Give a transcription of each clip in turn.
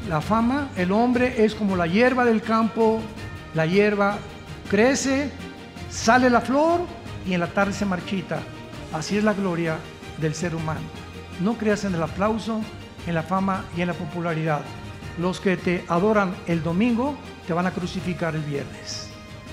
La fama, el hombre es como la hierba del campo, la hierba crece, sale la flor y en la tarde se marchita. Así es la gloria del ser humano. No creas en el aplauso, en la fama y en la popularidad. Los que te adoran el domingo te van a crucificar el viernes.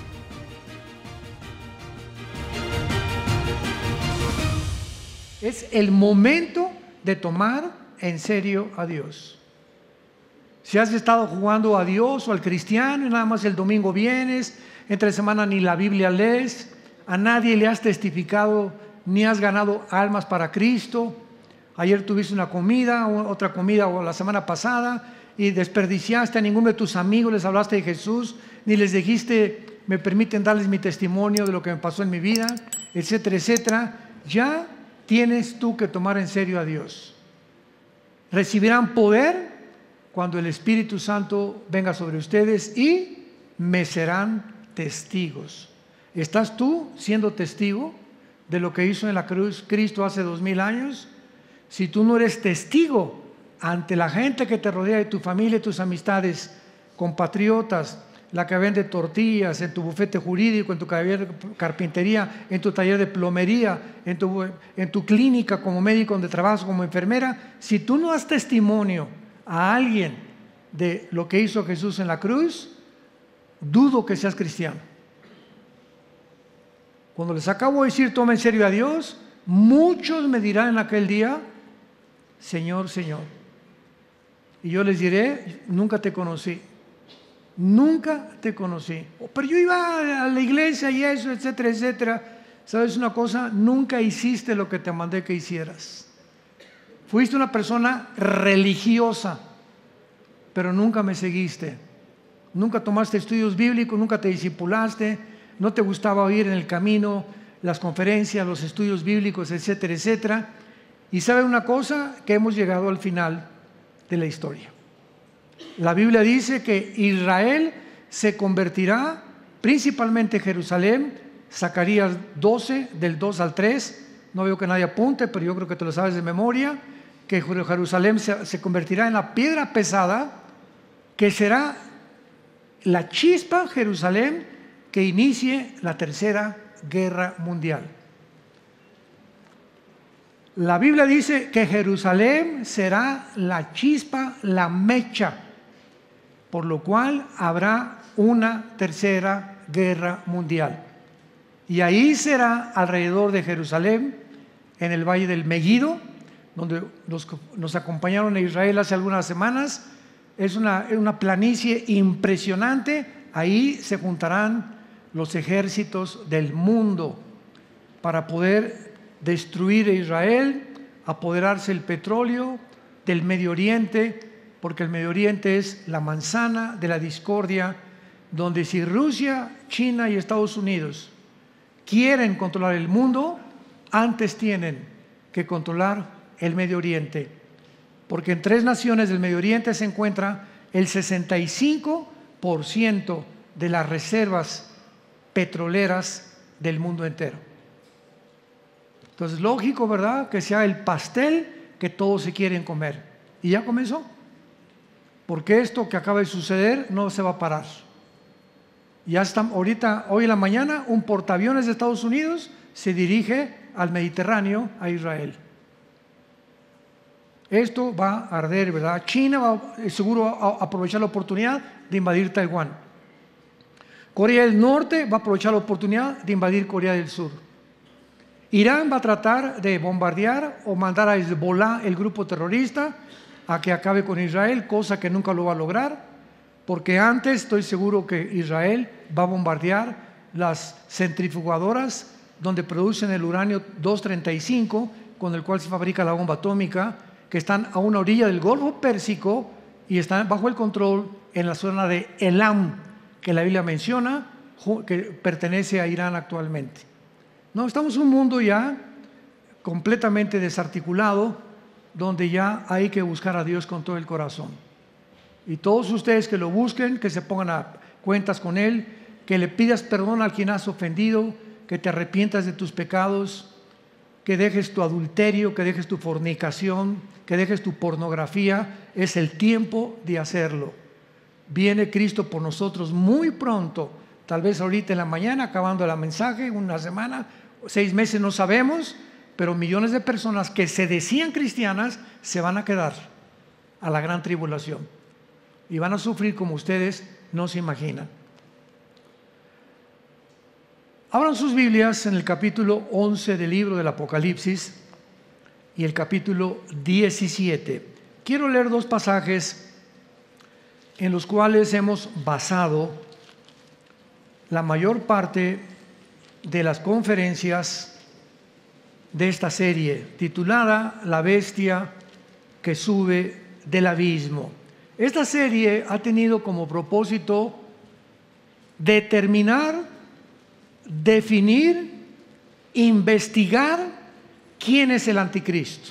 Es el momento de tomar en serio a Dios. Si has estado jugando a Dios o al cristiano y nada más el domingo vienes, entre semana ni la Biblia lees, a nadie le has testificado ni has ganado almas para Cristo, ayer tuviste una comida, otra comida o la semana pasada y desperdiciaste, a ninguno de tus amigos les hablaste de Jesús, ni les dijiste, me permiten darles mi testimonio de lo que me pasó en mi vida, etcétera, etcétera, ya tienes tú que tomar en serio a Dios. Recibirán poder cuando el Espíritu Santo venga sobre ustedes y me serán testigos. ¿Estás tú siendo testigo de lo que hizo en la cruz Cristo hace 2000 años? Si tú no eres testigo ante la gente que te rodea, de tu familia, tus amistades, compatriotas, la que vende tortillas, en tu bufete jurídico, en tu taller de carpintería, en tu taller de plomería, en tu clínica como médico donde trabajas como enfermera, si tú no das testimonio a alguien de lo que hizo Jesús en la cruz, dudo que seas cristiano. Cuando les acabo de decir toma en serio a Dios, muchos me dirán en aquel día, Señor, Señor. Y yo les diré, nunca te conocí. Nunca te conocí. Pero yo iba a la iglesia y eso, etcétera, etcétera. ¿Sabes una cosa? Nunca hiciste lo que te mandé que hicieras. Fuiste una persona religiosa, pero nunca me seguiste. Nunca tomaste estudios bíblicos, nunca te discipulaste, no te gustaba oír en el camino las conferencias, los estudios bíblicos, etcétera, etcétera. Y ¿sabe una cosa? Que hemos llegado al final de la historia. La Biblia dice que Israel se convertirá, principalmente Jerusalén, Zacarías 12, del 2 al 3, no veo que nadie apunte, pero yo creo que te lo sabes de memoria, que Jerusalén se convertirá en la piedra pesada, que será la chispa Jerusalén que inicie la tercera guerra mundial. La Biblia dice que Jerusalén será la chispa, la mecha, por lo cual habrá una tercera guerra mundial. Y ahí será alrededor de Jerusalén, en el valle del Megiddo, donde nos acompañaron a Israel hace algunas semanas. Es una planicie impresionante. Ahí se juntarán los ejércitos del mundo para poder destruir a Israel, apoderarse el petróleo del Medio Oriente, porque el Medio Oriente es la manzana de la discordia, donde si Rusia, China y Estados Unidos quieren controlar el mundo, antes tienen que controlar el Medio Oriente, porque en 3 naciones del Medio Oriente se encuentra el 65% de las reservas petroleras del mundo entero. Entonces, lógico, ¿verdad?, que sea el pastel que todos se quieren comer. Y ya comenzó, porque esto que acaba de suceder no se va a parar. Ya está, ahorita, hoy en la mañana, un portaaviones de Estados Unidos se dirige al Mediterráneo, a Israel. Esto va a arder, ¿verdad? China va seguro a aprovechar la oportunidad de invadir Taiwán. Corea del Norte va a aprovechar la oportunidad de invadir Corea del Sur. Irán va a tratar de bombardear o mandar a Hezbollah, el grupo terrorista, a que acabe con Israel, cosa que nunca lo va a lograr, porque antes estoy seguro que Israel va a bombardear las centrifugadoras donde producen el uranio 235, con el cual se fabrica la bomba atómica, que están a una orilla del Golfo Pérsico y están bajo el control en la zona de Elam, que la Biblia menciona, que pertenece a Irán actualmente. No, estamos en un mundo ya completamente desarticulado, donde ya hay que buscar a Dios con todo el corazón. Y todos ustedes que lo busquen, que se pongan a cuentas con Él, que le pidas perdón a quien has ofendido, que te arrepientas de tus pecados, que dejes tu adulterio, que dejes tu fornicación, que dejes tu pornografía. Es el tiempo de hacerlo. Viene Cristo por nosotros muy pronto, tal vez ahorita en la mañana, acabando el mensaje, una semana, 6 meses, no sabemos, pero millones de personas que se decían cristianas se van a quedar a la gran tribulación y van a sufrir como ustedes no se imaginan. Abran sus Biblias en el capítulo 11 del libro del Apocalipsis y el capítulo 17. Quiero leer 2 pasajes en los cuales hemos basado la mayor parte de las conferencias de esta serie, titulada La bestia que sube del abismo. Esta serie ha tenido como propósito determinar, definir, investigar quién es el anticristo,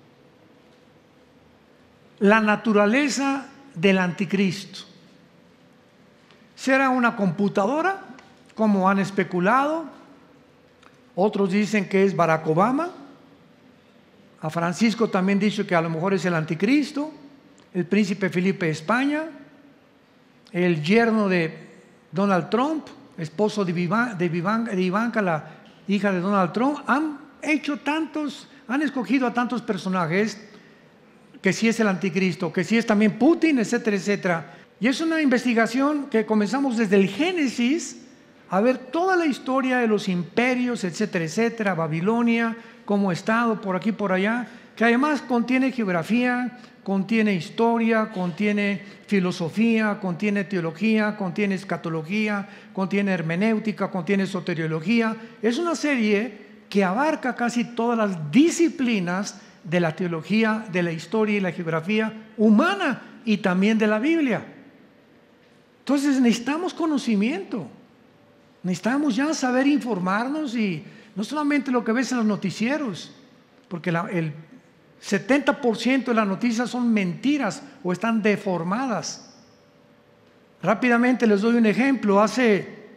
la naturaleza del anticristo. ¿Será una computadora, como han especulado? Otros dicen que es Barack Obama. A Francisco también dicho que a lo mejor es el anticristo. El príncipe Felipe de España, el yerno de Donald Trump, esposo de Ivanka, la hija de Donald Trump. Han escogido a tantos personajes, que si es el anticristo, que si es también Putin, etcétera, etcétera. Y es una investigación que comenzamos desde el Génesis a ver toda la historia de los imperios, etcétera, etcétera, Babilonia, como estado por aquí, por allá, que además contiene geografía, contiene historia, contiene filosofía, contiene teología, contiene escatología, contiene hermenéutica, contiene soteriología. Es una serie que abarca casi todas las disciplinas de la teología, de la historia y la geografía humana y también de la Biblia. Entonces necesitamos conocimiento, necesitamos ya saber informarnos, y no solamente lo que ves en los noticieros, porque el 70% de las noticias son mentiras o están deformadas. Rápidamente les doy un ejemplo. Hace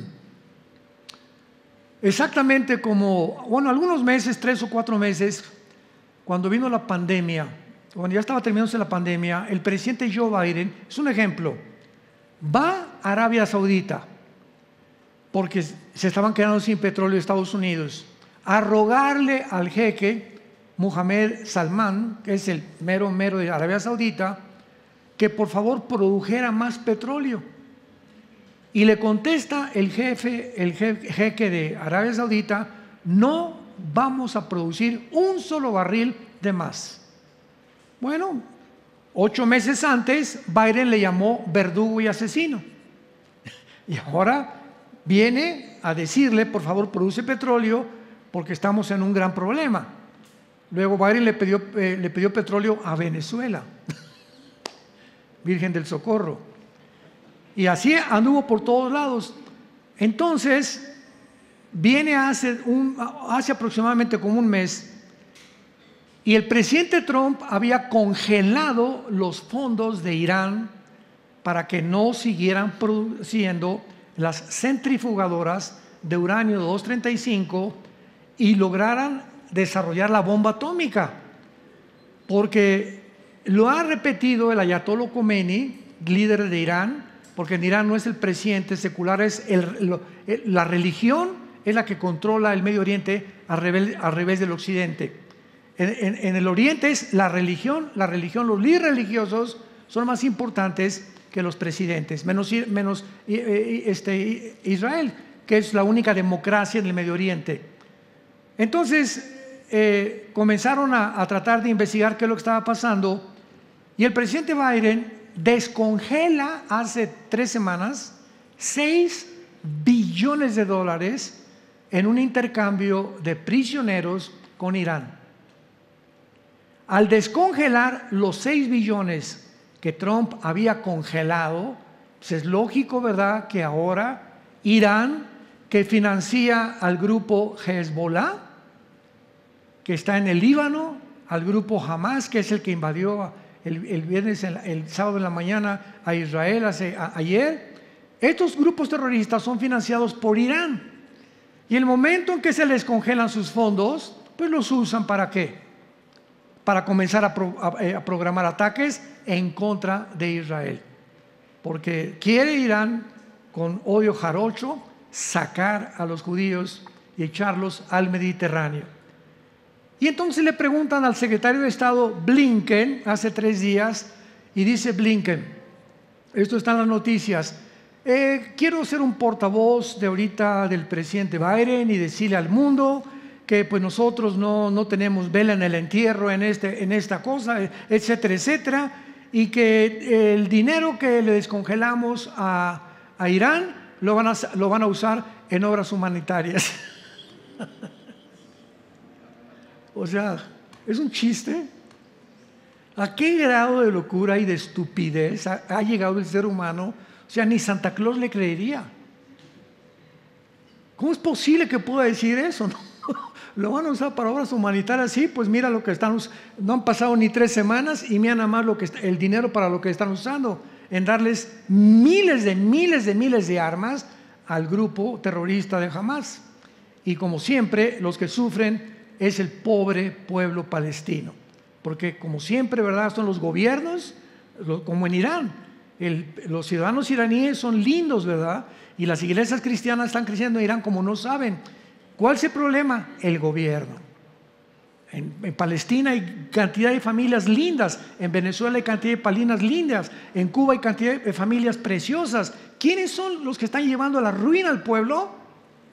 exactamente algunos meses, 3 o 4 meses, cuando vino la pandemia, cuando ya estaba terminándose la pandemia, el presidente Joe Biden, es un ejemplo, va a Arabia Saudita, porque se estaban quedando sin petróleo Estados Unidos, a rogarle al jeque Mohammed Salman, que es el mero de Arabia Saudita, que por favor produjera más petróleo. Y le contesta el jeque de Arabia Saudita: no vamos a producir un solo barril de más. Bueno, 8 meses antes Biden le llamó verdugo y asesino, y ahora viene a decirle: por favor, produce petróleo porque estamos en un gran problema. Luego Biden le pidió petróleo a Venezuela, Virgen del Socorro, y así anduvo por todos lados. Entonces viene hace aproximadamente como un mes, y el presidente Trump había congelado los fondos de Irán para que no siguieran produciendo las centrifugadoras de uranio 235 y lograran desarrollar la bomba atómica, porque lo ha repetido el ayatollah Khomeini, líder de Irán, porque en Irán no es el presidente secular, es la religión es la que controla el Medio Oriente al revés del Occidente. En el Oriente es la religión, los líderes religiosos son más importantes que los presidentes, menos Israel, que es la única democracia en el Medio Oriente. Entonces comenzaron a tratar de investigar qué es lo que estaba pasando, y el presidente Biden descongela hace 3 semanas $6 billones en un intercambio de prisioneros con Irán. Al descongelar los 6 billones que Trump había congelado, pues es lógico, ¿verdad?, que ahora Irán, que financia al grupo Hezbollah, que está en el Líbano, al grupo Hamas, que es el que invadió el sábado en la mañana a Israel ayer, estos grupos terroristas son financiados por Irán. Y el momento en que se les congelan sus fondos, pues los usan ¿para qué? Para comenzar a programar ataques en contra de Israel. Porque quiere Irán, con odio jarocho, sacar a los judíos y echarlos al Mediterráneo. Y entonces le preguntan al secretario de Estado Blinken hace 3 días, y dice Blinken, esto está en las noticias, quiero ser un portavoz de ahorita del presidente Biden y decirle al mundo que pues nosotros no tenemos vela en el entierro en esta cosa, etcétera, etcétera, y que el dinero que le descongelamos a Irán lo van a usar en obras humanitarias. O sea, es un chiste. ¿A qué grado de locura y de estupidez ha llegado el ser humano? O sea, ni Santa Claus le creería. ¿Cómo es posible que pueda decir eso? ¿No? Lo van a usar para obras humanitarias. Sí, pues mira lo que están usando. No han pasado ni 3 semanas y mira nada más el dinero para lo que están usando, en darles miles de armas al grupo terrorista de Hamás. Y como siempre, los que sufren es el pobre pueblo palestino, porque como siempre, ¿verdad?, son los gobiernos, como en Irán, los ciudadanos iraníes son lindos, ¿verdad?, y las iglesias cristianas están creciendo en Irán como no saben. ¿Cuál es el problema? El gobierno. En Palestina hay cantidad de familias lindas, en Venezuela hay cantidad de familias lindas, en Cuba hay cantidad de familias preciosas. ¿Quiénes son los que están llevando a la ruina al pueblo?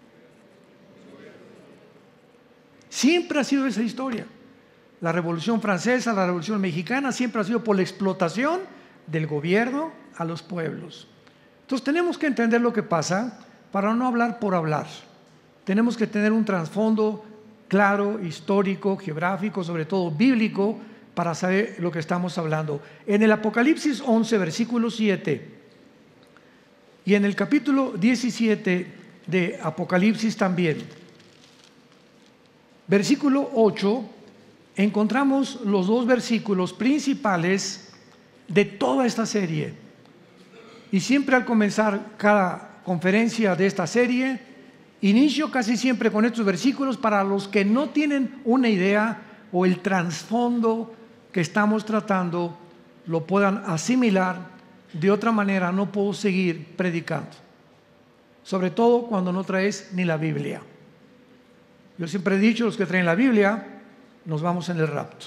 Siempre ha sido esa historia. La Revolución Francesa, la Revolución Mexicana, siempre ha sido por la explotación del gobierno a los pueblos. Entonces tenemos que entender lo que pasa para no hablar por hablar. Tenemos que tener un trasfondo claro, histórico, geográfico, sobre todo bíblico, para saber lo que estamos hablando. En el Apocalipsis 11, versículo 7, y en el capítulo 17 de Apocalipsis también, versículo 8, encontramos los 2 versículos principales de toda esta serie. Y siempre al comenzar cada conferencia de esta serie, inicio casi siempre con estos versículos para los que no tienen una idea o el trasfondo que estamos tratando lo puedan asimilar. De otra manera no puedo seguir predicando, sobre todo cuando no traes ni la Biblia. Yo siempre he dicho, los que traen la Biblia, nos vamos en el rapto.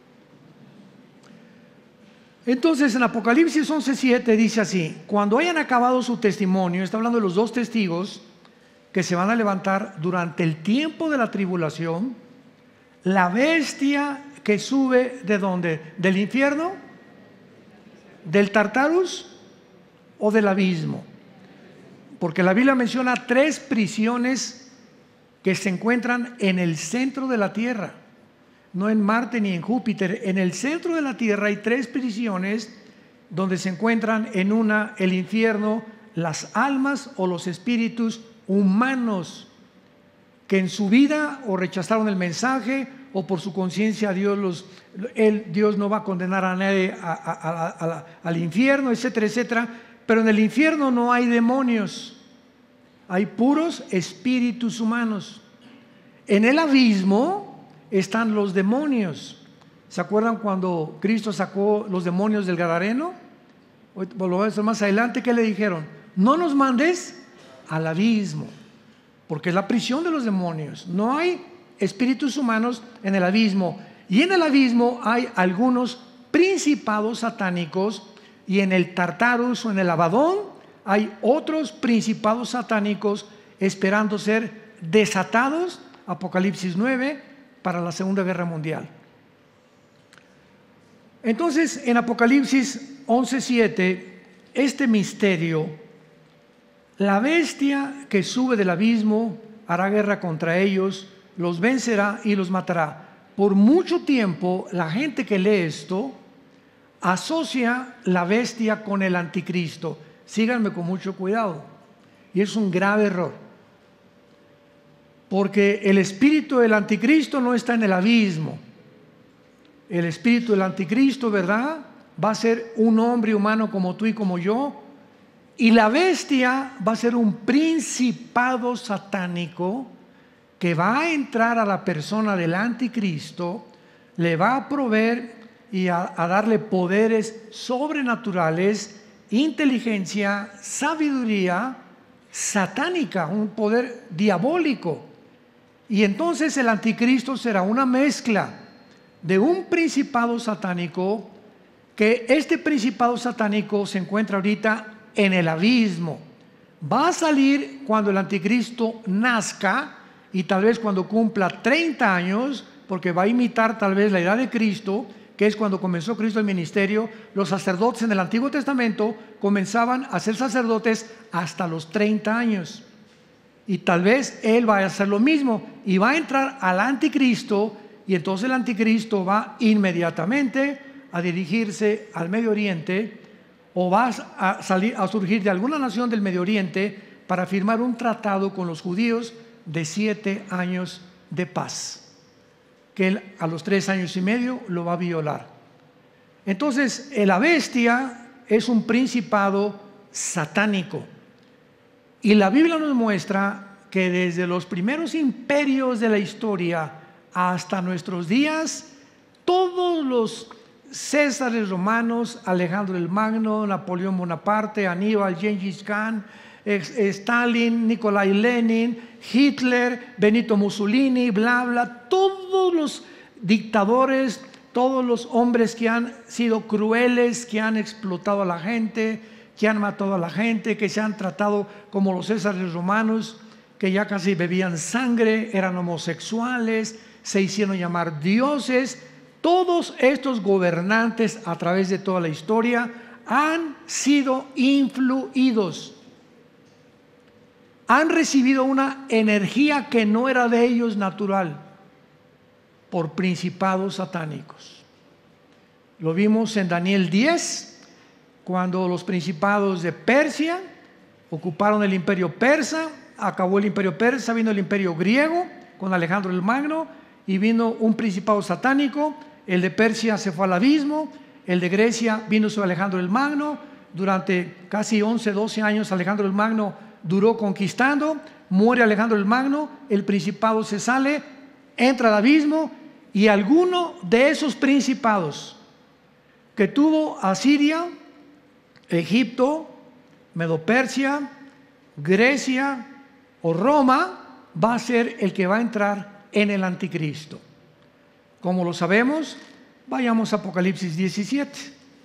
Entonces en Apocalipsis 11:7 dice así: cuando hayan acabado su testimonio, está hablando de los 2 testigos que se van a levantar durante el tiempo de la tribulación, la bestia que sube ¿de dónde? ¿Del infierno? ¿Del Tartarus o del abismo? Porque la Biblia menciona 3 prisiones que se encuentran en el centro de la tierra, no en Marte ni en Júpiter. En el centro de la tierra hay 3 prisiones donde se encuentran, en una el infierno, las almas o los espíritus humanos que en su vida o rechazaron el mensaje o por su conciencia Dios no va a condenar a nadie al infierno, etcétera, etcétera. Pero en el infierno no hay demonios, hay puros espíritus humanos. En el abismo están los demonios. ¿Se acuerdan cuando Cristo sacó los demonios del Gadareno? Lo voy a hacer más adelante. ¿Qué le dijeron? No nos mandes al abismo, porque es la prisión de los demonios. No hay espíritus humanos en el abismo. Y en el abismo hay algunos principados satánicos, y en el Tartarus o en el Abadón hay otros principados satánicos esperando ser desatados, Apocalipsis 9, para la Segunda Guerra Mundial. Entonces, en Apocalipsis 11:7, este misterio, la bestia que sube del abismo hará guerra contra ellos, los vencerá y los matará. Por mucho tiempo, la gente que lee esto asocia la bestia con el anticristo. Síganme con mucho cuidado. Y es un grave error. Porque el espíritu del anticristo no está en el abismo. El espíritu del anticristo, ¿verdad?, va a ser un hombre humano como tú y como yo. Y la bestia va a ser un principado satánico que va a entrar a la persona del anticristo, le va a proveer y a darle poderes sobrenaturales, inteligencia, sabiduría satánica, un poder diabólico. Y entonces el anticristo será una mezcla de un principado satánico, que este principado satánico se encuentra ahorita en el abismo. Va a salir cuando el anticristo nazca, y tal vez cuando cumpla 30 años, porque va a imitar tal vez la edad de Cristo, que es cuando comenzó Cristo el ministerio. Los sacerdotes en el Antiguo Testamento comenzaban a ser sacerdotes hasta los 30 años. Y tal vez Él va a hacer lo mismo, y va a entrar al anticristo, y entonces el anticristo va inmediatamente a dirigirse al Medio Oriente, o va a surgir de alguna nación del Medio Oriente para firmar un tratado con los judíos de 7 años de paz, que él a los 3 años y medio lo va a violar. Entonces la bestia es un principado satánico, y la Biblia nos muestra que desde los primeros imperios de la historia hasta nuestros días, todos los Césares romanos, Alejandro el Magno, Napoleón Bonaparte, Aníbal, Gengis Khan, Stalin, Nikolai Lenin, Hitler, Benito Mussolini, bla bla, todos los dictadores, todos los hombres que han sido crueles, que han explotado a la gente, que han matado a la gente, que se han tratado como los Césares romanos, que ya casi bebían sangre, eran homosexuales, se hicieron llamar dioses. Todos estos gobernantes a través de toda la historia han sido influidos, han recibido una energía que no era de ellos natural, por principados satánicos. Lo vimos en Daniel 10, cuando los principados de Persia ocuparon el imperio persa. Acabó el imperio persa, vino el imperio griego con Alejandro el Magno, y vino un principado satánico. El de Persia se fue al abismo, el de Grecia vino sobre Alejandro el Magno. Durante casi 11, 12 años Alejandro el Magno duró conquistando. Muere Alejandro el Magno, el principado se sale, entra al abismo, y alguno de esos principados que tuvo Asiria, Egipto, Medo-Persia, Grecia o Roma, va a ser el que va a entrar en el anticristo. ¿Cómo lo sabemos? Vayamos a Apocalipsis 17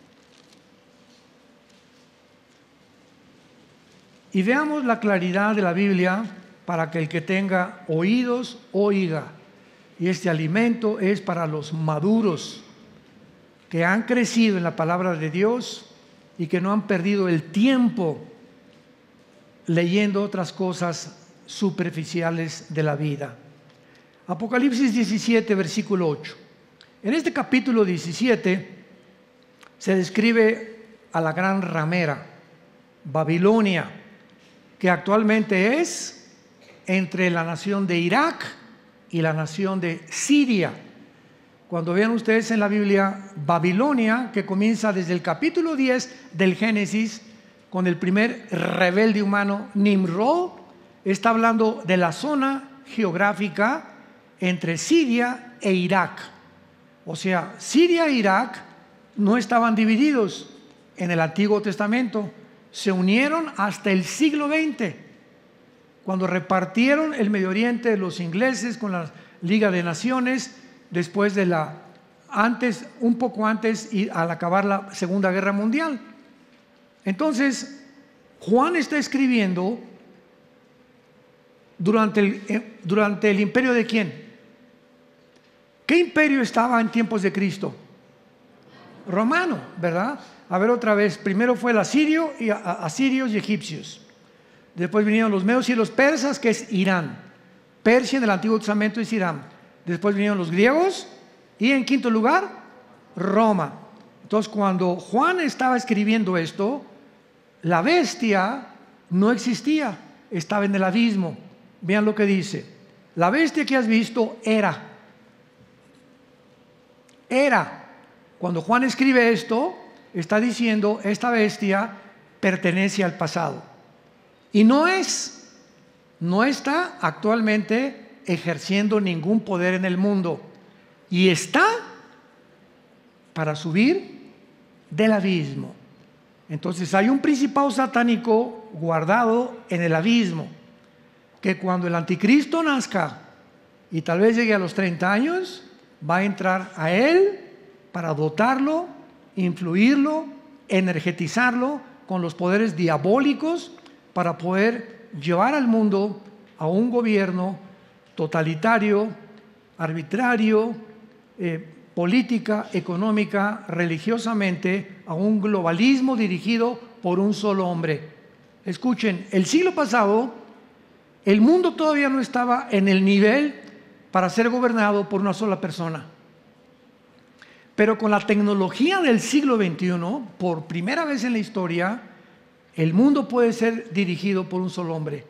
y veamos la claridad de la Biblia, para que el que tenga oídos oiga. Y este alimento es para los maduros, que han crecido en la palabra de Dios y que no han perdido el tiempo leyendo otras cosas superficiales de la vida. Apocalipsis 17, versículo 8. En este capítulo 17 se describe a la gran ramera, Babilonia, que actualmente es entre la nación de Irak y la nación de Siria. Cuando vean ustedes en la Biblia Babilonia, que comienza desde el capítulo 10 del Génesis, con el primer rebelde humano, Nimrod, está hablando de la zona geográfica entre Siria e Irak. O sea, Siria e Irak no estaban divididos en el Antiguo Testamento, se unieron hasta el siglo XX, cuando repartieron el Medio Oriente los ingleses con la Liga de Naciones, después de un poco antes, y al acabar la Segunda Guerra Mundial. Entonces, Juan está escribiendo durante el imperio de ¿quién? ¿Qué imperio estaba en tiempos de Cristo? Romano, ¿verdad? A ver otra vez, primero fue el asirio, y asirios y egipcios. Después vinieron los medos y los persas, que es Irán. Persia en el Antiguo Testamento es Irán. Después vinieron los griegos, y en quinto lugar, Roma. Entonces, cuando Juan estaba escribiendo esto, la bestia no existía, estaba en el abismo. Vean lo que dice: la bestia que has visto era. Cuando Juan escribe esto, está diciendo, esta bestia pertenece al pasado. Y no está actualmente ejerciendo ningún poder en el mundo y está para subir del abismo. Entonces hay un principado satánico guardado en el abismo, que cuando el anticristo nazca y tal vez llegue a los 30 años, va a entrar a él para dotarlo, influirlo, energetizarlo con los poderes diabólicos para poder llevar al mundo a un gobierno totalitario, arbitrario, política, económica, religiosamente, a un globalismo dirigido por un solo hombre. Escuchen, el siglo pasado, el mundo todavía no estaba en el nivel para ser gobernado por una sola persona. Pero con la tecnología del siglo XXI, por primera vez en la historia, el mundo puede ser dirigido por un solo hombre.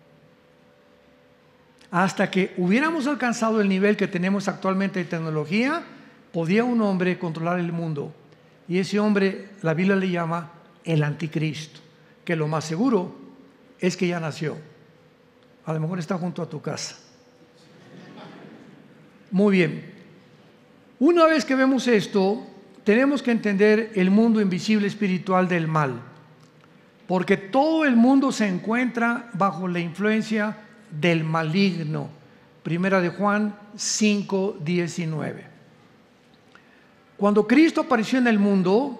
Hasta que hubiéramos alcanzado el nivel que tenemos actualmente de tecnología, podía un hombre controlar el mundo. Y ese hombre, la Biblia le llama el anticristo, que lo más seguro es que ya nació. A lo mejor está junto a tu casa. Muy bien. Una vez que vemos esto, tenemos que entender el mundo invisible espiritual del mal, porque todo el mundo se encuentra bajo la influencia del maligno. Primera de Juan 5:19. Cuando Cristo apareció en el mundo,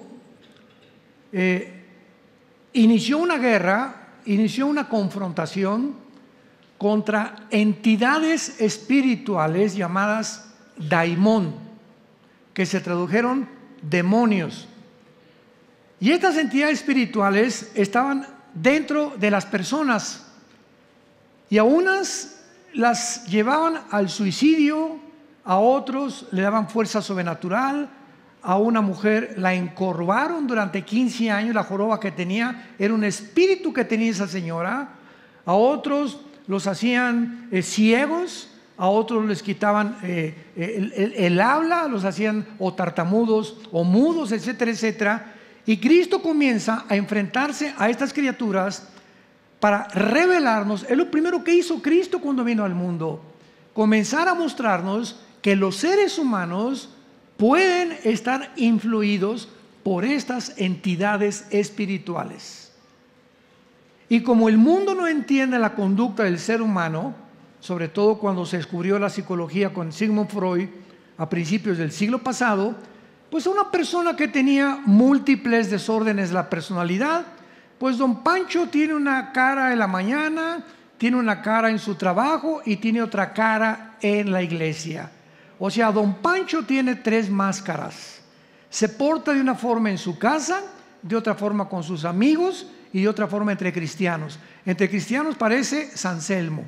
inició una guerra, inició una confrontación contra entidades espirituales llamadas daimón, que se tradujeron demonios. Y estas entidades espirituales estaban dentro de las personas y a unas las llevaban al suicidio, a otros le daban fuerza sobrenatural, a una mujer la encorvaron durante 15 años, la joroba que tenía era un espíritu que tenía esa señora, a otros los hacían ciegos, a otros les quitaban el habla, los hacían o tartamudos o mudos, etcétera, etcétera. Y Cristo comienza a enfrentarse a estas criaturas para revelarnos. Es lo primero que hizo Cristo cuando vino al mundo, comenzar a mostrarnos que los seres humanos pueden estar influidos por estas entidades espirituales. Y como el mundo no entiende la conducta del ser humano, sobre todo cuando se descubrió la psicología con Sigmund Freud a principios del siglo pasado, pues una persona que tenía múltiples desórdenes de la personalidad, pues don Pancho tiene una cara en la mañana, tiene una cara en su trabajo y tiene otra cara en la iglesia. O sea, don Pancho tiene 3 máscaras. Se porta de una forma en su casa, de otra forma con sus amigos y de otra forma entre cristianos. Entre cristianos parece San Selmo.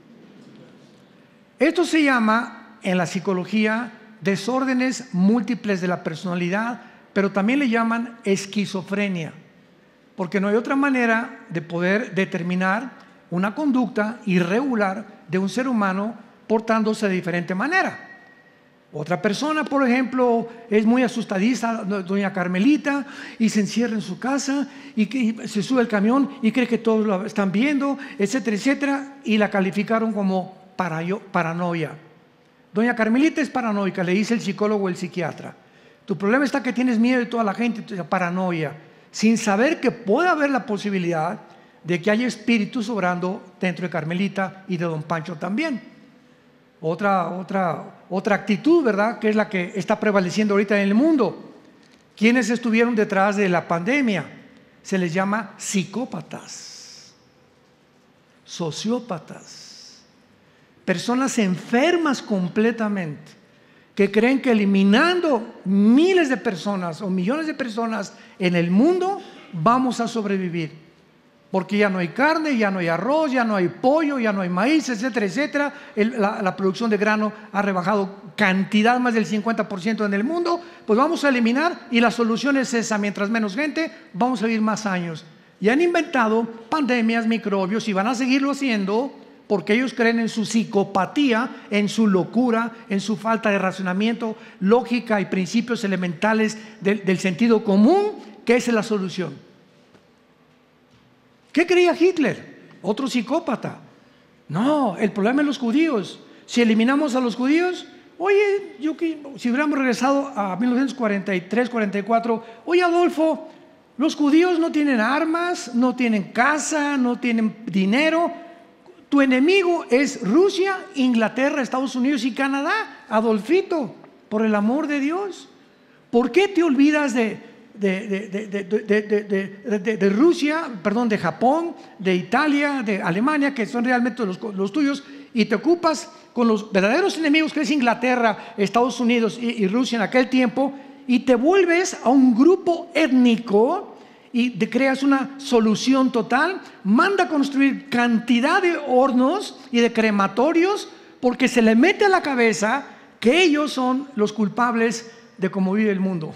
Esto se llama en la psicología desórdenes múltiples de la personalidad, pero también le llaman esquizofrenia, porque no hay otra manera de poder determinar una conducta irregular de un ser humano portándose de diferente manera. Otra persona, por ejemplo, es muy asustadiza, doña Carmelita, y se encierra en su casa y se sube al camión y cree que todos lo están viendo, etcétera, etcétera, y la calificaron como paranoia. Doña Carmelita es paranoica, le dice el psicólogo o el psiquiatra. Tu problema está que tienes miedo de toda la gente, paranoia, sin saber que puede haber la posibilidad de que haya espíritus obrando dentro de Carmelita y de don Pancho también. Otra actitud, ¿verdad?, que es la que está prevaleciendo ahorita en el mundo. ¿Quiénes estuvieron detrás de la pandemia? Se les llama psicópatas, sociópatas, personas enfermas completamente, que creen que eliminando miles de personas o millones de personas en el mundo vamos a sobrevivir. Porque ya no hay carne, ya no hay arroz, ya no hay pollo, ya no hay maíz, etcétera, etcétera. La producción de grano ha rebajado cantidad más del 50% en el mundo. Pues vamos a eliminar y la solución es esa. Mientras menos gente, vamos a vivir más años. Y han inventado pandemias, microbios y van a seguirlo haciendo porque ellos creen en su psicopatía, en su locura, en su falta de razonamiento, lógica y principios elementales del sentido común, que esa es la solución. ¿Qué creía Hitler? Otro psicópata. No, el problema es los judíos. Si eliminamos a los judíos, oye, si hubiéramos regresado a 1943, 44, oye Adolfo, los judíos no tienen armas, no tienen casa, no tienen dinero. Tu enemigo es Rusia, Inglaterra, Estados Unidos y Canadá. Adolfito, por el amor de Dios, ¿por qué te olvidas de Rusia, perdón, de Japón, de Italia, de Alemania, que son realmente los tuyos, y te ocupas con los verdaderos enemigos, que es Inglaterra, Estados Unidos y Rusia en aquel tiempo, y te vuelves a un grupo étnico y te creas una solución total? Manda a construir cantidad de hornos y de crematorios, porque se le mete a la cabeza que ellos son los culpables de cómo vive el mundo.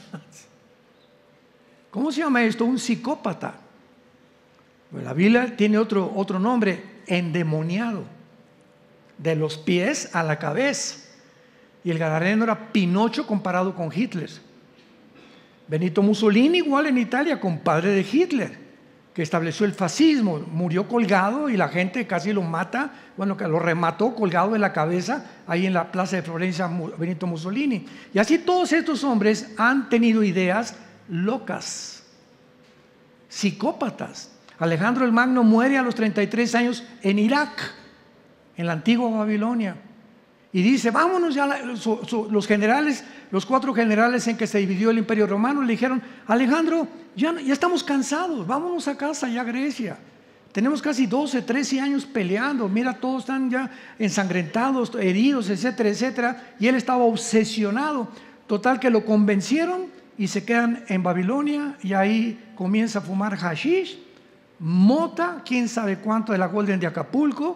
¿Cómo se llama esto? Un psicópata. Pues la Biblia tiene otro nombre: endemoniado, de los pies a la cabeza. Y el gadareno era Pinocho comparado con Hitler. Benito Mussolini, igual en Italia, compadre de Hitler, que estableció el fascismo, murió colgado y la gente casi lo mata, bueno, que lo remató colgado de la cabeza ahí en la plaza de Florencia, Benito Mussolini. Y así todos estos hombres han tenido ideas locas, psicópatas. Alejandro el Magno muere a los 33 años en Irak, en la antigua Babilonia, y dice: vámonos ya. Los generales, los 4 generales en que se dividió el Imperio Romano, le dijeron: Alejandro, ya estamos cansados, vámonos a casa ya a Grecia. Tenemos casi 12, 13 años peleando, mira, todos están ya ensangrentados, heridos, etcétera, etcétera. Y él estaba obsesionado. Total que lo convencieron y se quedan en Babilonia, y ahí comienza a fumar hashish, mota, quién sabe cuánto de la Golden de Acapulco.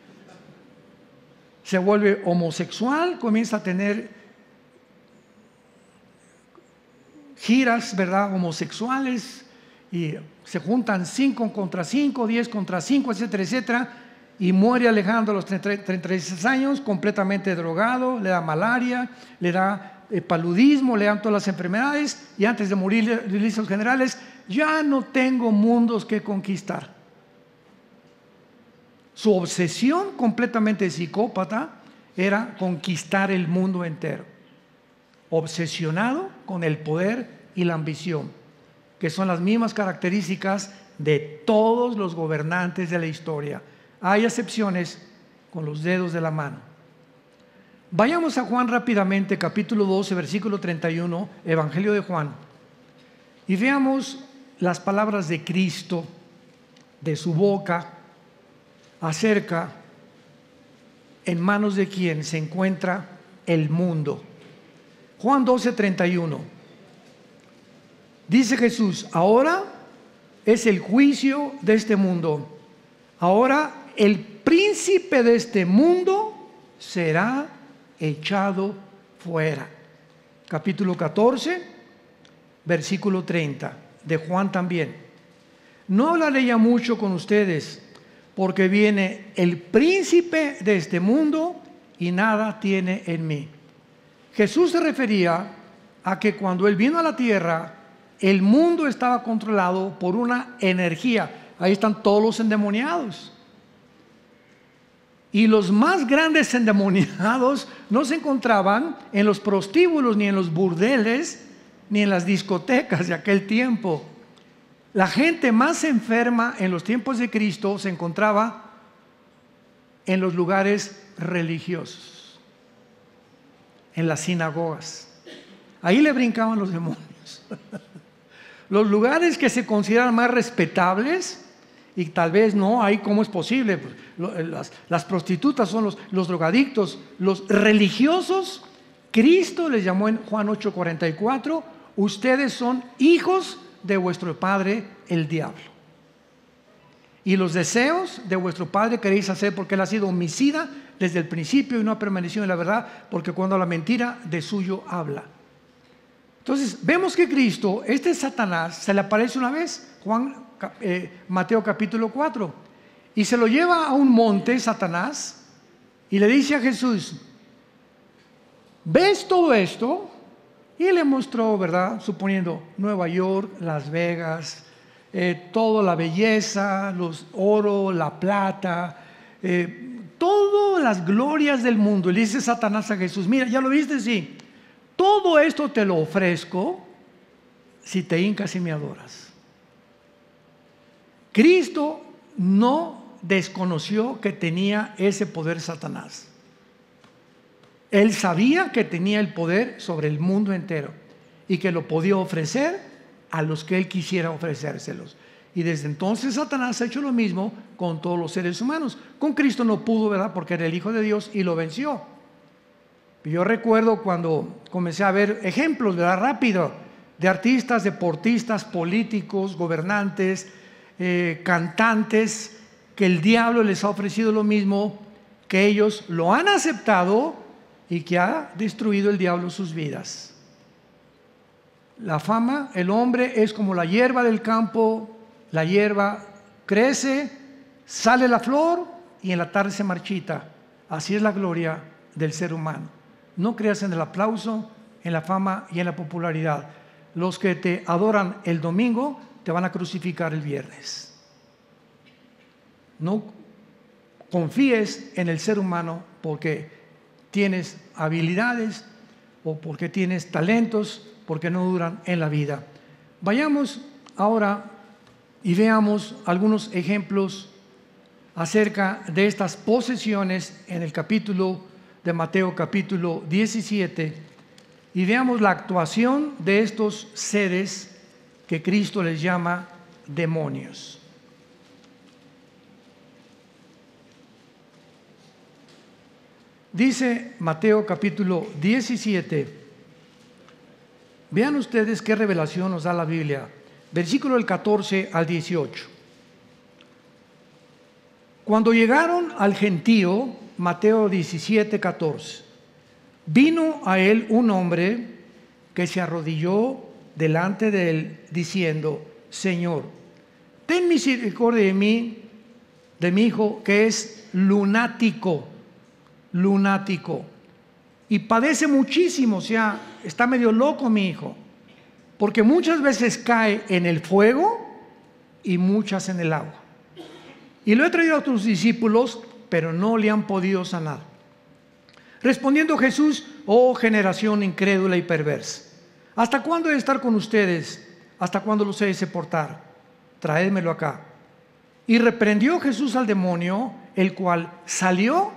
Se vuelve homosexual, comienza a tener giras, ¿verdad?, homosexuales, y se juntan 5 contra 5, 10 contra 5, etcétera, etcétera. Y muere Alejandro a los 36 años, completamente drogado, le da malaria, le da paludismo, le dan todas las enfermedades, y antes de morir le dice a los generales: ya no tengo mundos que conquistar. Su obsesión completamente psicópata era conquistar el mundo entero, obsesionado con el poder y la ambición, que son las mismas características de todos los gobernantes de la historia. Hay excepciones con los dedos de la mano. Vayamos a Juan rápidamente, capítulo 12, versículo 31, Evangelio de Juan, y veamos las palabras de Cristo, de su boca, acerca en manos de quién se encuentra el mundo. Juan 12, 31. Dice Jesús: ahora es el juicio de este mundo. Ahora el príncipe de este mundo será echado fuera. Capítulo 14, versículo 30 de Juan también. No hablaré ya mucho con ustedes, porque viene el príncipe de este mundo y nada tiene en mí. Jesús se refería a que cuando Él vino a la tierra, el mundo estaba controlado por una energía. Ahí están todos los endemoniados. Y los más grandes endemoniados no se encontraban en los prostíbulos, ni en los burdeles, ni en las discotecas de aquel tiempo. La gente más enferma en los tiempos de Cristo se encontraba en los lugares religiosos, en las sinagogas. Ahí le brincaban los demonios. Los lugares que se consideran más respetables, y tal vez no, ahí cómo es posible, las prostitutas son los drogadictos. Los religiosos, Cristo les llamó en Juan 8:44: ustedes son hijos de vuestro padre el diablo, y los deseos de vuestro padre queréis hacer, porque él ha sido homicida desde el principio y no ha permanecido en la verdad, porque cuando habla mentira, de suyo habla. Entonces vemos que Cristo, este Satanás, se le aparece una vez, Mateo capítulo 4, y se lo lleva a un monte, Satanás, y le dice a Jesús: ¿ves todo esto? Y le mostró, ¿verdad?, suponiendo Nueva York, Las Vegas, toda la belleza, los oro, la plata, toda las glorias del mundo. Le dice Satanás a Jesús: mira, ¿ya lo viste? Sí. Todo esto te lo ofrezco si te hincas y me adoras. Cristo no desconoció que tenía ese poder Satanás. Él sabía que tenía el poder sobre el mundo entero y que lo podía ofrecer a los que él quisiera ofrecérselos. Y desde entonces Satanás ha hecho lo mismo con todos los seres humanos. Con Cristo no pudo, ¿verdad? Porque era el Hijo de Dios y lo venció. Yo recuerdo cuando comencé a ver ejemplos, ¿verdad? Rápido, de artistas, deportistas, políticos, gobernantes, cantantes, que el diablo les ha ofrecido lo mismo, que ellos lo han aceptado y que ha destruido el diablo sus vidas. La fama, el hombre es como la hierba del campo. La hierba crece, sale la flor y en la tarde se marchita. Así es la gloria del ser humano. No creas en el aplauso, en la fama y en la popularidad. Los que te adoran el domingo te van a crucificar el viernes. No confíes en el ser humano porque tienes habilidades o porque tienes talentos, porque no duran en la vida. Vayamos ahora y veamos algunos ejemplos acerca de estas posesiones en el capítulo de Mateo, capítulo 17, y veamos la actuación de estos seres que Cristo les llama demonios. Dice Mateo capítulo 17, vean ustedes qué revelación nos da la Biblia. Versículo del 14 al 18. Cuando llegaron al gentío, Mateo 17, 14, vino a él un hombre que se arrodilló delante de él, diciendo: Señor, ten misericordia de mí, de mi hijo, que es lunático, y padece muchísimo. O sea, está medio loco mi hijo, porque muchas veces cae en el fuego y muchas en el agua. Y lo he traído a tus discípulos, pero no le han podido sanar. Respondiendo Jesús: oh generación incrédula y perversa, ¿hasta cuándo he de estar con ustedes? ¿Hasta cuándo los he de soportar? Traédmelo acá. Y reprendió Jesús al demonio, el cual salió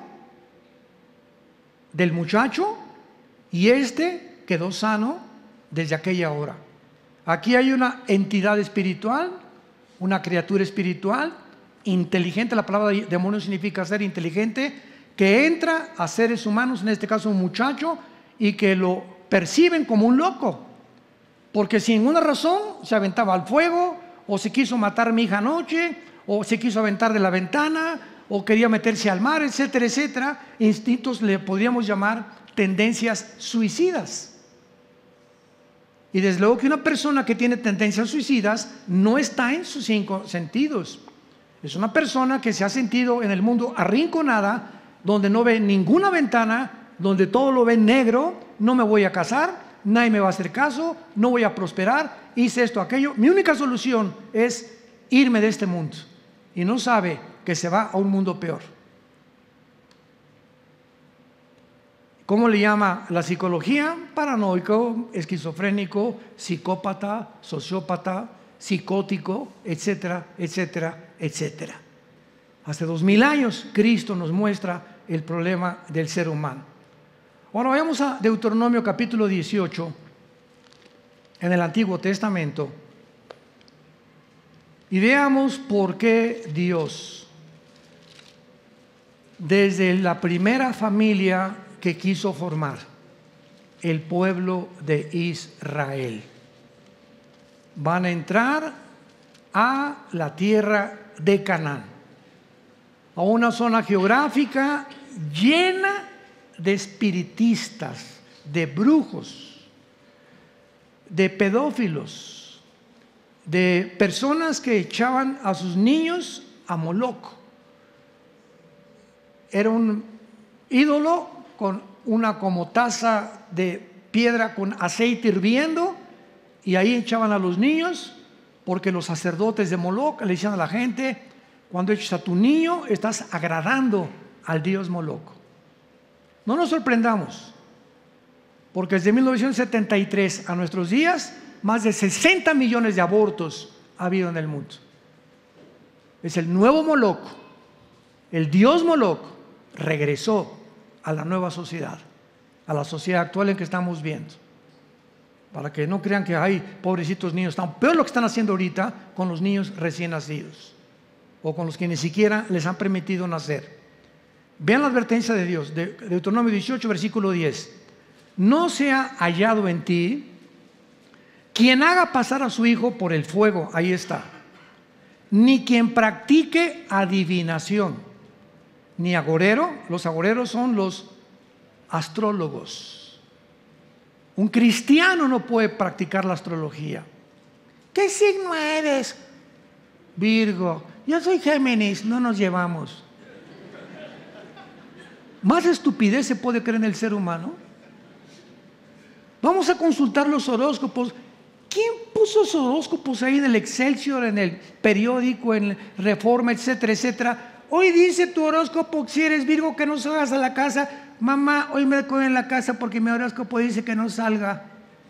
del muchacho, y éste quedó sano desde aquella hora. Aquí hay una entidad espiritual, una criatura espiritual, inteligente. La palabra demonio significa ser inteligente, que entra a seres humanos, en este caso un muchacho, y que lo perciben como un loco, porque sin ninguna razón se aventaba al fuego, o se quiso matar a mi hija anoche, o se quiso aventar de la ventana, o quería meterse al mar, etcétera, etcétera. Instintos le podríamos llamar tendencias suicidas. Y desde luego que una persona que tiene tendencias suicidas no está en sus 5 sentidos. Es una persona que se ha sentido en el mundo arrinconada, donde no ve ninguna ventana, donde todo lo ve negro. No me voy a casar, nadie me va a hacer caso, no voy a prosperar, hice esto, aquello. Mi única solución es irme de este mundo. Y no sabe que se va a un mundo peor. ¿Cómo le llama la psicología? Paranoico, esquizofrénico, psicópata, sociópata, psicótico, etcétera, etcétera, etcétera. Hace 2000 años Cristo nos muestra el problema del ser humano. Ahora vayamos a Deuteronomio capítulo 18 en el Antiguo Testamento y veamos por qué Dios, desde la primera familia que quiso formar, el pueblo de Israel, van a entrar a la tierra de Canaán, a una zona geográfica llena de espiritistas, de brujos, de pedófilos, de personas que echaban a sus niños a Moloc. Era un ídolo con una como taza de piedra con aceite hirviendo, y ahí echaban a los niños, porque los sacerdotes de Moloc le decían a la gente: cuando eches a tu niño estás agradando al dios Moloc. No nos sorprendamos, porque desde 1973 a nuestros días, más de 60 millones de abortos ha habido en el mundo. Es el nuevo Moloch, el dios Moloch regresó a la nueva sociedad, a la sociedad actual en que estamos viendo. Para que no crean que hay pobrecitos niños, están peor lo que están haciendo ahorita con los niños recién nacidos, o con los que ni siquiera les han permitido nacer. Vean la advertencia de Dios, de Deuteronomio 18, versículo 10. No sea hallado en ti quien haga pasar a su hijo por el fuego, ahí está, ni quien practique adivinación, ni agorero. Los agoreros son los astrólogos. Un cristiano no puede practicar la astrología. ¿Qué signo eres? Virgo. Yo soy Géminis. No nos llevamos. ¿Más estupidez se puede creer en el ser humano? Vamos a consultar los horóscopos. ¿Quién puso esos horóscopos ahí en el Excelsior, en el periódico, en Reforma, etcétera, etcétera? Hoy dice tu horóscopo, si eres Virgo, que no salgas a la casa. Mamá, hoy me quedo en la casa porque mi horóscopo dice que no salga.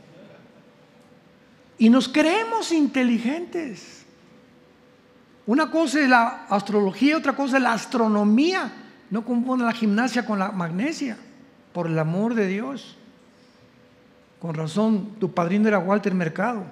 Y nos creemos inteligentes. Una cosa es la astrología, otra cosa es la astronomía. No confundan la gimnasia con la magnesia, por el amor de Dios. Con razón, tu padrino era Walter Mercado.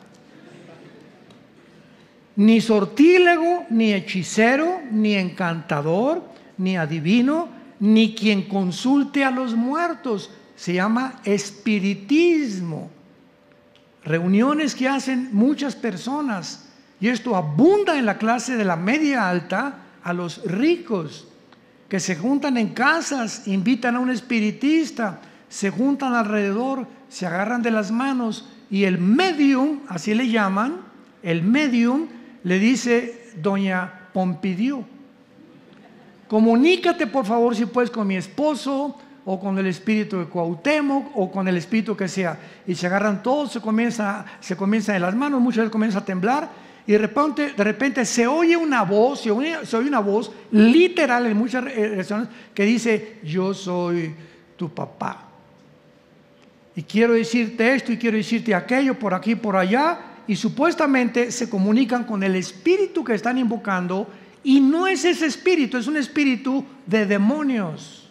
Ni sortílego, ni hechicero, ni encantador, ni adivino, ni quien consulte a los muertos. Se llama espiritismo. Reuniones que hacen muchas personas. Y esto abunda en la clase de la media alta, a los ricos, que se juntan en casas, invitan a un espiritista, se juntan alrededor, se agarran de las manos y el medium, así le llaman, el medium le dice: doña Pompidiu, comunícate por favor si puedes con mi esposo o con el espíritu de Cuauhtémoc o con el espíritu que sea. Y se agarran todos, se comienza de las manos, muchas veces comienza a temblar. Y de repente se oye una voz, se oye una voz literal en muchas regiones que dice: yo soy tu papá. Y quiero decirte esto y quiero decirte aquello, por aquí, por allá. Y supuestamente se comunican con el espíritu que están invocando. Y no es ese espíritu, es un espíritu de demonios.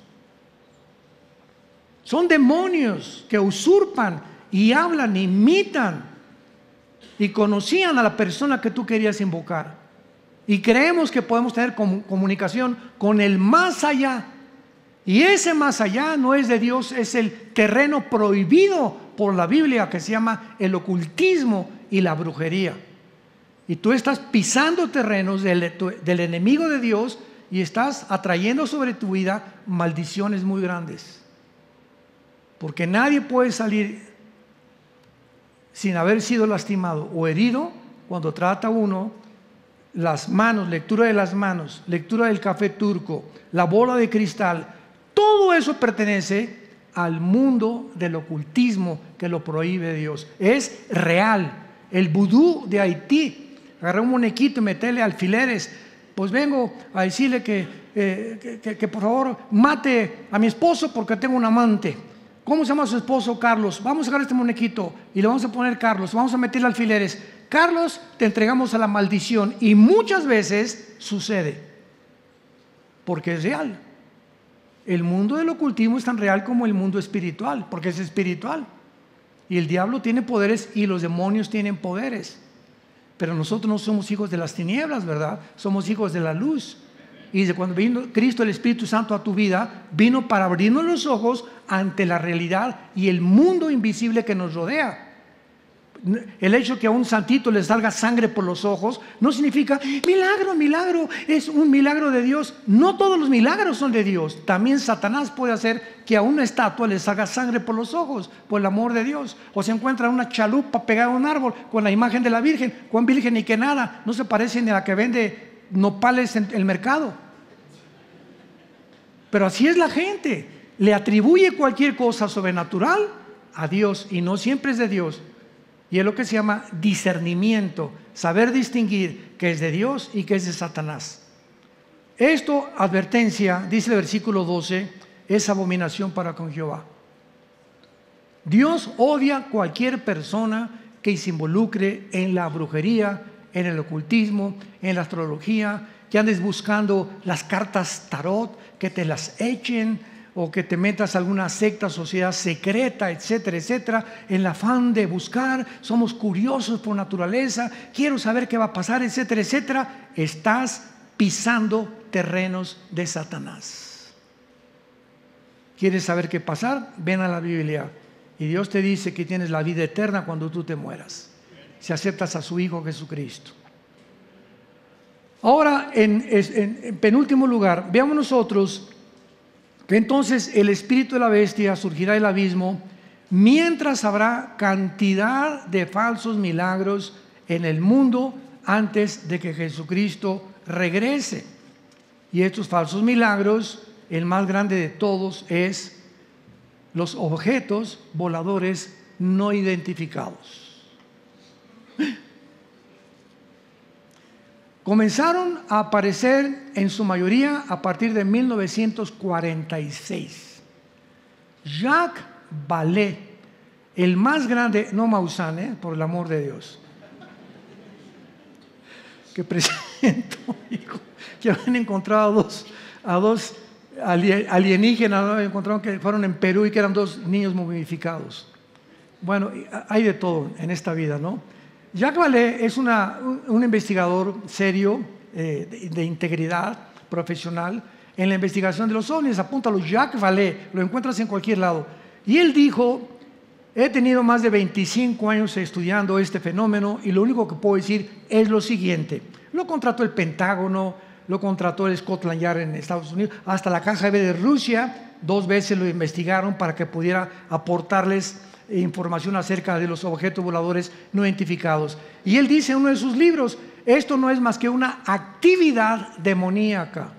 Son demonios que usurpan y hablan, imitan. Y conocían a la persona que tú querías invocar. Y creemos que podemos tener comunicación con el más allá. Y ese más allá no es de Dios, es el terreno prohibido por la Biblia, que se llama el ocultismo y la brujería. Y tú estás pisando terrenos del enemigo de Dios y estás atrayendo sobre tu vida maldiciones muy grandes. Porque nadie puede salir sin haber sido lastimado o herido cuando trata uno las manos, lectura de las manos, lectura del café turco, la bola de cristal. Todo eso pertenece al mundo del ocultismo que lo prohíbe Dios. Es real. El vudú de Haití, agarrar un muñequito y meterle alfileres. Pues vengo a decirle que por favor mate a mi esposo porque tengo un amante. ¿Cómo se llama su esposo? Carlos. Vamos a sacar este muñequito y le vamos a poner Carlos. Vamos a meterle alfileres. Carlos, te entregamos a la maldición. Y muchas veces sucede, porque es real. El mundo del ocultismo es tan real como el mundo espiritual, porque es espiritual. Y el diablo tiene poderes y los demonios tienen poderes. Pero nosotros no somos hijos de las tinieblas, ¿verdad? Somos hijos de la luz. Y desde cuando vino Cristo, el Espíritu Santo, a tu vida, vino para abrirnos los ojos ante la realidad y el mundo invisible que nos rodea. El hecho que a un santito le salga sangre por los ojos no significa milagro, es un milagro de Dios. No todos los milagros son de Dios. También Satanás puede hacer que a una estatua le salga sangre por los ojos, por el amor de Dios. O se encuentra una chalupa pegada a un árbol con la imagen de la Virgen. ¿Cuán virgen ni que nada? No se parece ni a la que vende nopales en el mercado. Pero así es la gente. Le atribuye cualquier cosa sobrenatural a Dios y no siempre es de Dios. Y es lo que se llama discernimiento, saber distinguir qué es de Dios y qué es de Satanás. Esto, advertencia, dice el versículo 12, es abominación para con Jehová. Dios odia a cualquier persona que se involucre en la brujería, en el ocultismo, en la astrología, que andes buscando las cartas tarot, que te las echen, o que te metas a alguna secta, sociedad secreta, etcétera, etcétera, en el afán de buscar. Somos curiosos por naturaleza, quiero saber qué va a pasar, etcétera, etcétera. Estás pisando terrenos de Satanás. ¿Quieres saber qué pasar? Ven a la Biblia. Y Dios te dice que tienes la vida eterna cuando tú te mueras, si aceptas a su Hijo Jesucristo. Ahora, en penúltimo lugar, veamos nosotros que entonces el espíritu de la bestia surgirá del abismo, mientras habrá cantidad de falsos milagros en el mundo antes de que Jesucristo regrese. Y estos falsos milagros, el más grande de todos es los objetos voladores no identificados. Comenzaron a aparecer en su mayoría a partir de 1946. Jacques Vallée, el más grande, no Maussan, por el amor de Dios, que presento, que habían encontrado a dos alienígenas, encontraron que fueron en Perú y que eran 2 niños momificados. Bueno, hay de todo en esta vida, ¿no? Jacques Vallée es un investigador serio, de integridad profesional en la investigación de los ovnis. Apúntalo, Jacques Vallée, lo encuentras en cualquier lado. Y él dijo: he tenido más de 25 años estudiando este fenómeno y lo único que puedo decir es lo siguiente. Lo contrató el Pentágono, lo contrató el Scotland Yard en Estados Unidos, hasta la KGB de Rusia, 2 veces lo investigaron para que pudiera aportarles información acerca de los objetos voladores no identificados. Y él dice en uno de sus libros: esto no es más que una actividad demoníaca.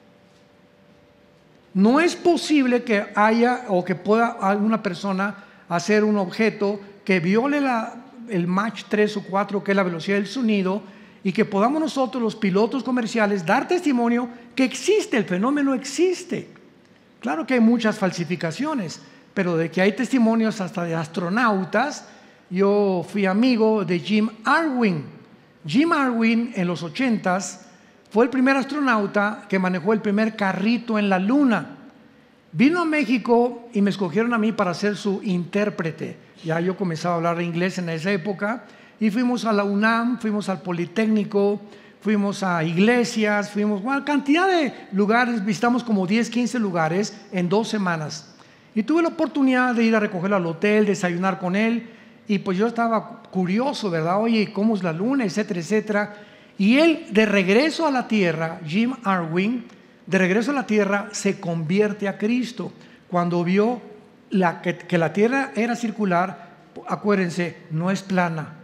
No es posible que haya o que pueda alguna persona hacer un objeto que viole el Mach 3 o 4, que es la velocidad del sonido, y que podamos nosotros, los pilotos comerciales, dar testimonio que existe, el fenómeno existe. Claro que hay muchas falsificaciones, pero de que hay testimonios hasta de astronautas. Yo fui amigo de Jim Irwin. Jim Irwin en los 80s fue el primer astronauta que manejó el primer carrito en la luna. Vino a México y me escogieron a mí para ser su intérprete. Ya yo comenzaba a hablar inglés en esa época. Y fuimos a la UNAM, fuimos al Politécnico, fuimos a iglesias, fuimos a cantidad de lugares, visitamos como 10, 15 lugares en 2 semanas. Y tuve la oportunidad de ir a recogerlo al hotel, desayunar con él, y pues yo estaba curioso, ¿verdad? Oye, ¿cómo es la luna? Etcétera, etcétera. Y él, de regreso a la tierra, Jim Irwin, de regreso a la tierra, se convierte a Cristo. Cuando vio que la tierra era circular, acuérdense, no es plana.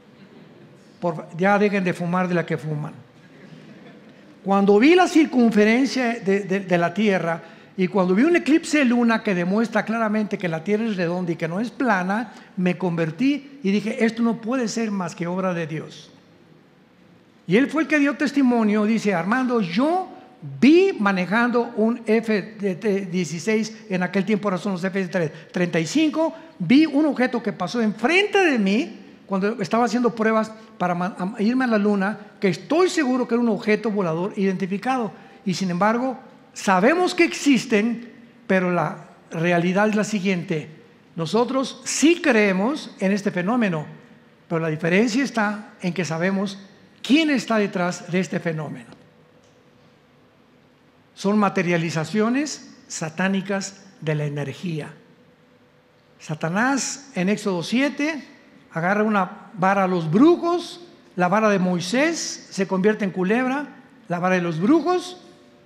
Ya dejen de fumar de la que fuman. Cuando vi la circunferencia de la tierra, y cuando vi un eclipse de luna que demuestra claramente que la tierra es redonda y que no es plana, me convertí y dije: esto no puede ser más que obra de Dios. Y él fue el que dio testimonio. Dice: Armando, yo vi manejando un F-16, en aquel tiempo ahora son los F-35, vi un objeto que pasó enfrente de mí cuando estaba haciendo pruebas para irme a la luna, que estoy seguro que era un objeto volador identificado. Y sin embargo, sabemos que existen, pero la realidad es la siguiente: nosotros sí creemos en este fenómeno, pero la diferencia está en que sabemos quién está detrás de este fenómeno. Son materializaciones satánicas de la energía. Satanás en Éxodo 7 agarra una vara a los brujos, la vara de Moisés se convierte en culebra, la vara de los brujos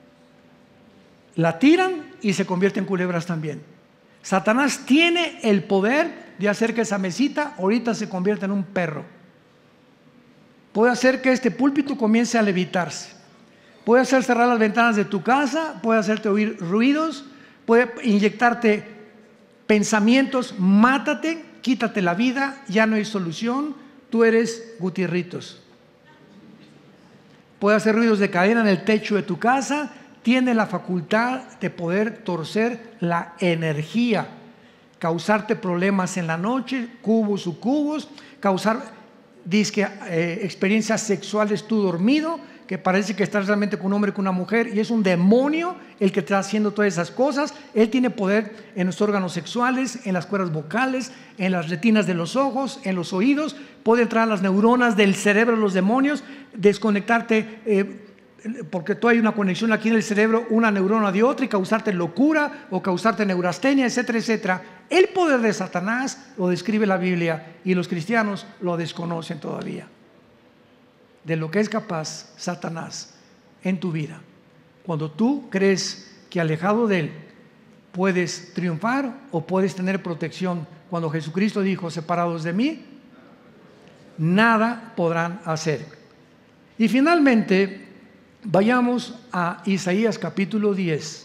la tiran y se convierte en culebras también. Satanás tiene el poder de hacer que esa mesita ahorita se convierta en un perro. Puede hacer que este púlpito comience a levitarse. Puede hacer cerrar las ventanas de tu casa, puede hacerte oír ruidos, puede inyectarte pensamientos: mátate, quítate la vida, ya no hay solución, tú eres Gutierritos. Puede hacer ruidos de cadena en el techo de tu casa, tiene la facultad de poder torcer la energía, causarte problemas en la noche, cubos, causar experiencias sexuales tú dormido, que parece que estás realmente con un hombre, con una mujer, y es un demonio el que está haciendo todas esas cosas. Él tiene poder en los órganos sexuales, en las cuerdas vocales, en las retinas de los ojos, en los oídos. Puede entrar a las neuronas del cerebro de los demonios, desconectarte, porque tú hay una conexión aquí en el cerebro, una neurona de otra, y causarte locura o causarte neurastenia, etcétera, etcétera. El poder de Satanás lo describe la Biblia y los cristianos lo desconocen todavía. De lo que es capaz Satanás en tu vida. Cuando tú crees que alejado de él puedes triunfar o puedes tener protección, cuando Jesucristo dijo: separados de mí, nada podrán hacer. Y finalmente, vayamos a Isaías capítulo 10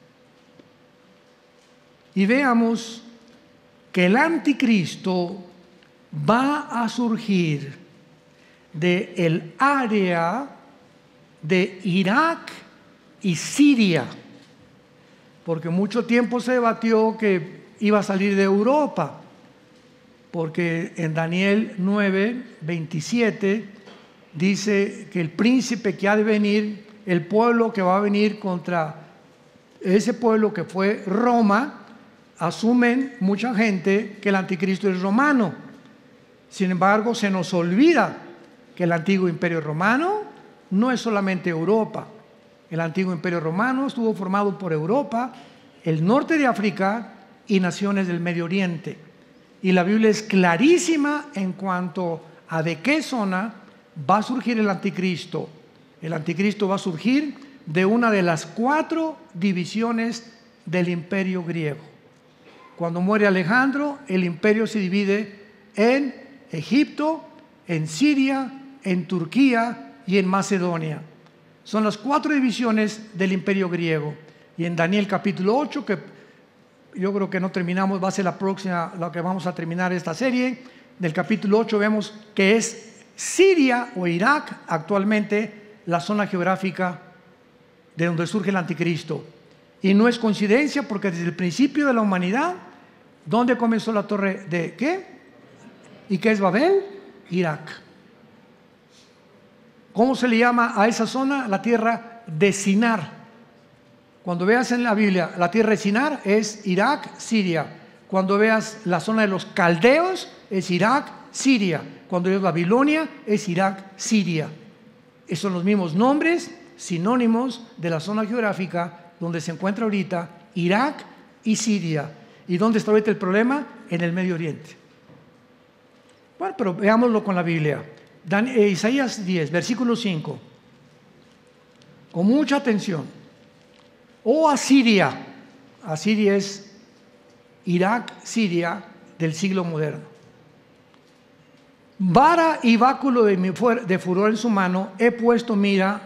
y veamos que el anticristo va a surgir del área de Irak y Siria, porque mucho tiempo se debatió que iba a salir de Europa, porque en Daniel 9:27 dice que el príncipe que ha de venir, el pueblo que va a venir contra ese pueblo que fue Roma, asumen mucha gente que el anticristo es romano. Sin embargo, se nos olvida que el antiguo imperio romano no es solamente Europa. El antiguo imperio romano estuvo formado por Europa, el norte de África y naciones del Medio Oriente. Y la Biblia es clarísima en cuanto a de qué zona va a surgir el anticristo. El anticristo va a surgir de una de las 4 divisiones del imperio griego. Cuando muere Alejandro, el imperio se divide en Egipto, en Siria, en Turquía y en Macedonia. Son las 4 divisiones del imperio griego. Y en Daniel capítulo 8, que yo creo que no terminamos, va a ser la próxima, lo que vamos a terminar esta serie, del capítulo 8 vemos que es Siria o Irak actualmente la zona geográfica de donde surge el anticristo. Y no es coincidencia, porque desde el principio de la humanidad, ¿dónde comenzó la torre de qué? ¿Y qué es Babel? Irak. ¿Cómo se le llama a esa zona? La tierra de Sinar. Cuando veas en la Biblia la tierra de Sinar es Irak, Siria. Cuando veas la zona de los caldeos es Irak, Siria. Cuando veas Babilonia es Irak, Siria. Esos son los mismos nombres sinónimos de la zona geográfica donde se encuentra ahorita Irak y Siria. ¿Y dónde está ahorita el problema? En el Medio Oriente. Bueno, pero veámoslo con la Biblia. Isaías 10, versículo 5. Con mucha atención. Oh Asiria. Asiria es Irak, Siria del siglo moderno. Vara y báculo de furor en su mano, he puesto mira.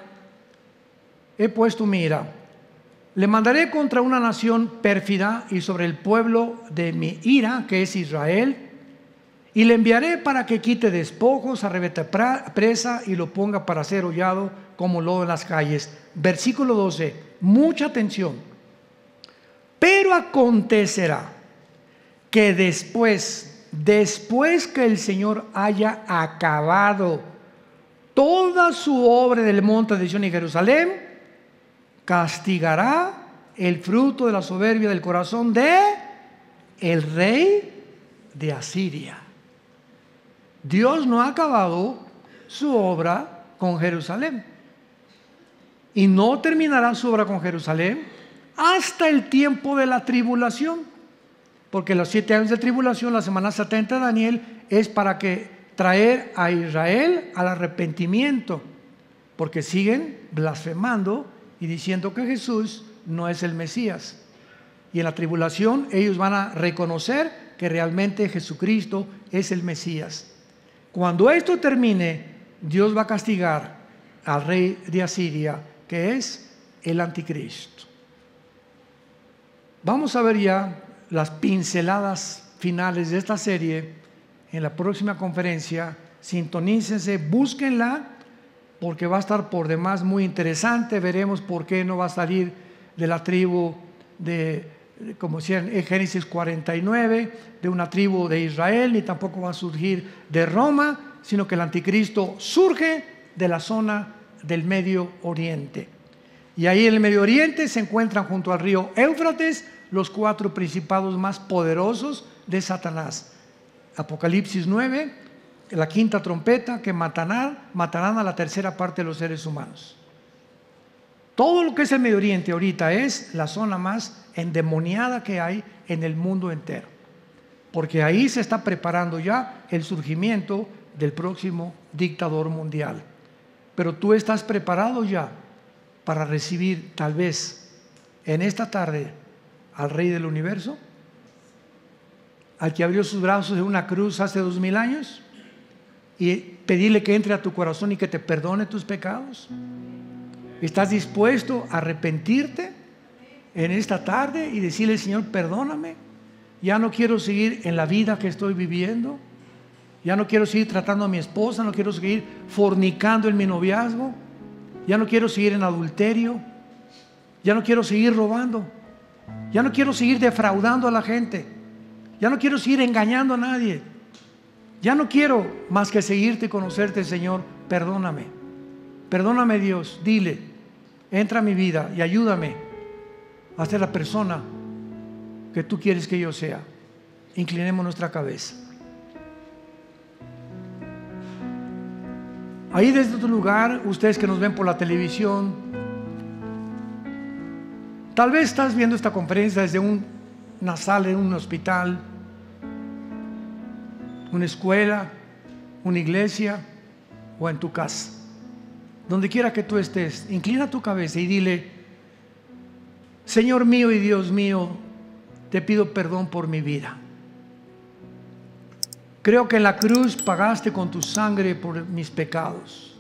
Le mandaré contra una nación pérfida y sobre el pueblo de mi ira, que es Israel, y le enviaré para que quite despojos, arrebate presa y lo ponga para ser hollado como lodo en las calles. Versículo 12, mucha atención. Pero acontecerá que después que el Señor haya acabado toda su obra del monte de Sion y Jerusalén, castigará el fruto de la soberbia del corazón de el rey de Asiria. Dios no ha acabado su obra con Jerusalén y no terminará su obra con Jerusalén hasta el tiempo de la tribulación, porque los 7 años de tribulación, la semana 70 de Daniel, es para traer a Israel al arrepentimiento, porque siguen blasfemando y diciendo que Jesús no es el Mesías. Y en la tribulación ellos van a reconocer que realmente Jesucristo es el Mesías. Cuando esto termine, Dios va a castigar al rey de Asiria, que es el anticristo. Vamos a ver ya las pinceladas finales de esta serie en la próxima conferencia. Sintonícense, búsquenla porque va a estar por demás muy interesante. Veremos por qué no va a salir de la tribu como decía en Génesis 49, de una tribu de Israel, ni tampoco va a surgir de Roma, sino que el anticristo surge de la zona del Medio Oriente. Y ahí en el Medio Oriente se encuentran junto al río Éufrates los 4 principados más poderosos de Satanás. Apocalipsis 9, la 5ª trompeta, que matarán a la 3ª parte de los seres humanos. Todo lo que es el Medio Oriente ahorita es la zona más endemoniada que hay en el mundo entero, porque ahí se está preparando ya el surgimiento del próximo dictador mundial. Pero tú estás preparado ya para recibir tal vez en esta tarde al Rey del Universo, al que abrió sus brazos en una cruz hace 2000 años, y pedirle que entre a tu corazón y que te perdone tus pecados. ¿Estás dispuesto a arrepentirte en esta tarde y decirle: Señor, perdóname, ya no quiero seguir en la vida que estoy viviendo, ya no quiero seguir tratando a mi esposa, no quiero seguir fornicando en mi noviazgo, ya no quiero seguir en adulterio, ya no quiero seguir robando, ya no quiero seguir defraudando a la gente, ya no quiero seguir engañando a nadie, ya no quiero más que seguirte y conocerte, Señor, perdóname, perdóname, Dios, dile, entra a mi vida y ayúdame a ser la persona que tú quieres que yo sea. Inclinemos nuestra cabeza. Ahí desde tu lugar, ustedes que nos ven por la televisión, tal vez estás viendo esta conferencia desde una sala en un hospital, una escuela, una iglesia o en tu casa. Donde quiera que tú estés, inclina tu cabeza y dile: Señor mío y Dios mío, te pido perdón por mi vida. Creo que en la cruz pagaste con tu sangre por mis pecados,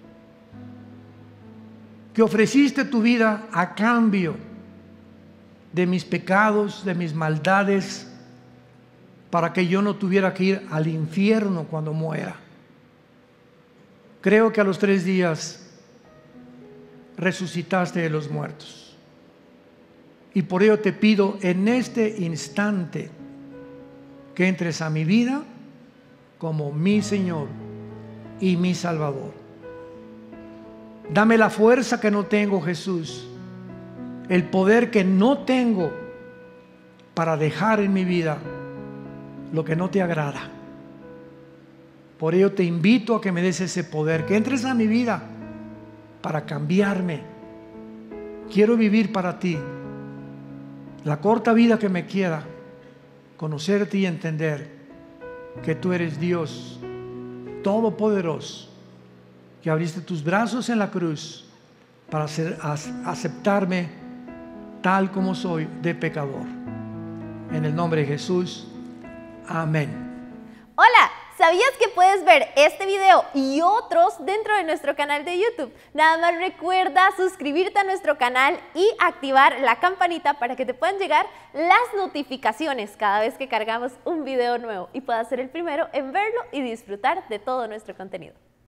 que ofreciste tu vida a cambio de mis pecados, de mis maldades, para que yo no tuviera que ir al infierno cuando muera. Creo que a los 3 días resucitaste de los muertos, y por ello te pido en este instante que entres a mi vida como mi Señor y mi Salvador. Dame la fuerza que no tengo, Jesús, el poder que no tengo para dejar en mi vida lo que no te agrada. Por ello te invito a que me des ese poder, que entres a mi vida para cambiarme. Quiero vivir para ti la corta vida que me queda, conocerte y entender que tú eres Dios todopoderoso, que abriste tus brazos en la cruz para aceptarme tal como soy, de pecador. En el nombre de Jesús, amén. Hola, ¿sabías que puedes ver este video y otros dentro de nuestro canal de YouTube? Nada más recuerda suscribirte a nuestro canal y activar la campanita para que te puedan llegar las notificaciones cada vez que cargamos un video nuevo y puedas ser el primero en verlo y disfrutar de todo nuestro contenido.